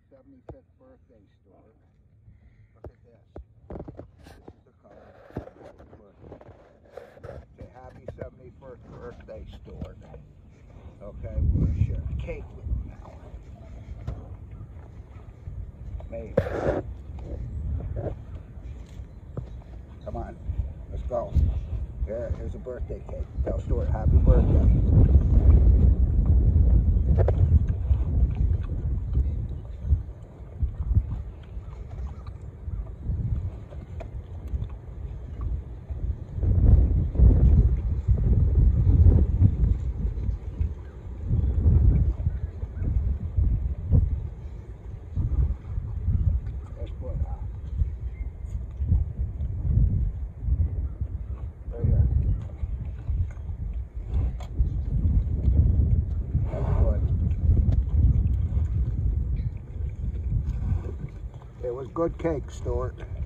75th birthday, Stuart. Look at this. This is the card. Say happy 71st birthday, Stuart. Okay, we're gonna share a cake with him now. Maybe. Come on, let's go. Here's a birthday cake. Tell Stuart happy birthday. It was good cake, Stuart.